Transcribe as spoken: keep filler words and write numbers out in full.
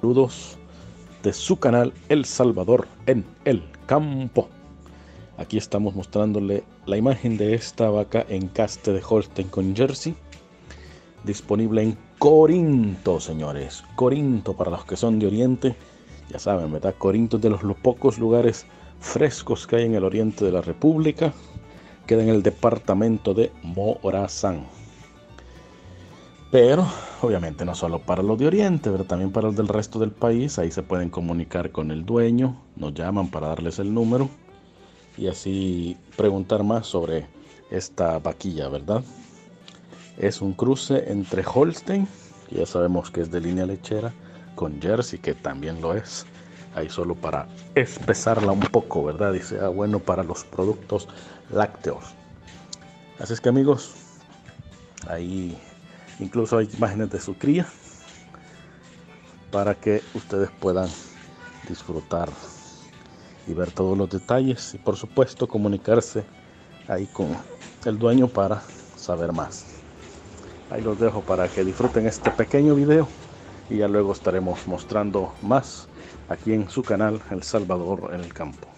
Saludos de su canal El Salvador en el campo. Aquí estamos mostrándole la imagen de esta vaca encaste de Holstein con Jersey, disponible en Corinto, señores. Corinto, para los que son de Oriente, ya saben, ¿verdad? Corinto es de los, los pocos lugares frescos que hay en el oriente de la República. Queda en el departamento de Morazán. Pero obviamente no solo para los de Oriente, pero también para los del resto del país. Ahí se pueden comunicar con el dueño, nos llaman para darles el número y así preguntar más sobre esta vaquilla, ¿verdad? Es un cruce entre Holstein, que ya sabemos que es de línea lechera, con Jersey, que también lo es. Ahí solo para espesarla un poco, ¿verdad? Y sea bueno para los productos lácteos. Así es que, amigos, ahí incluso hay imágenes de su cría para que ustedes puedan disfrutar y ver todos los detalles y por supuesto comunicarse ahí con el dueño para saber más. Ahí los dejo para que disfruten este pequeño video y ya luego estaremos mostrando más aquí en su canal El Salvador en el campo.